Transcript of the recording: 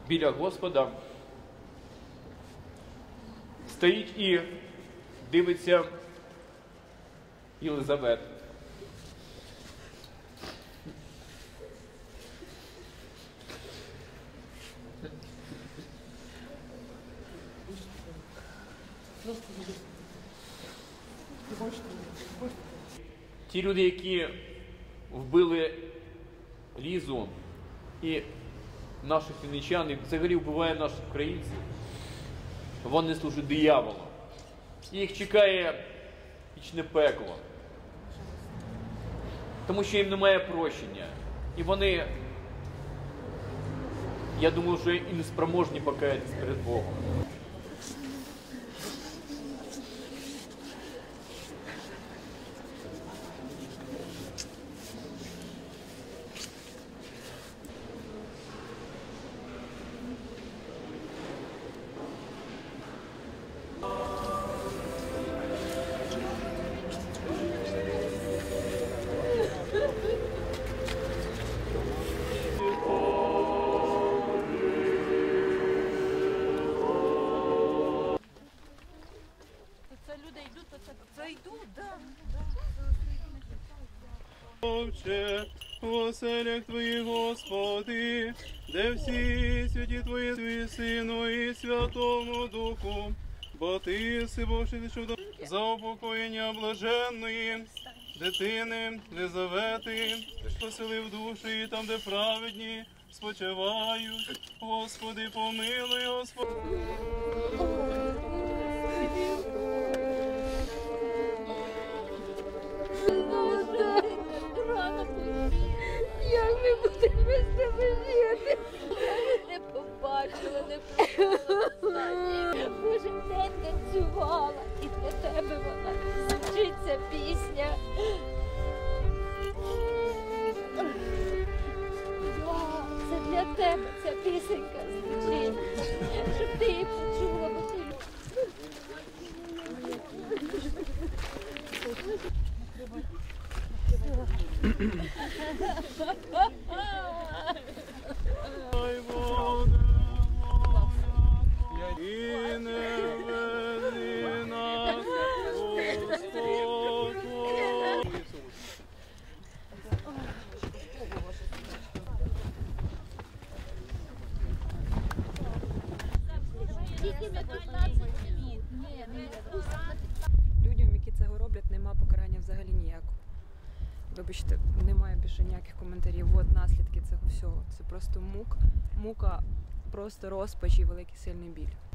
біля Господа, стоїть і дивиться Єлизавета. Ті люди, які вбили Лізу і наших вінничан, і взагалі вбивають наших українців, вони служать дияволу. Їх чекає вічне пекло. Тому що їм немає прощення. І вони, я думаю, вже і не спроможні покаятися перед Богом. Отче, в оселях Твоїх, Господи, де всі святі Твої Сину і Святому Духу, бо Ти си Божий, що за упокоєння блаженної дитини Єлизавети, поселив душі там, де праведні спочивають. Господи, помилуй, Господи. Як ми будемо без тебе жити? Не побачила, не почула. Кожен день танцювала, і для тебе вона звучиться пісня. Це для тебе ця пісенька звучить, щоб ти її почула, бо ти Ай, вода, і не веди нас, Господь. Людям, які цього роблять, нема покарання взагалі ніякого. Вибачте, немає більше ніяких коментарів. От наслідки цього всього. Це просто мука, просто розпач і великий сильний біль.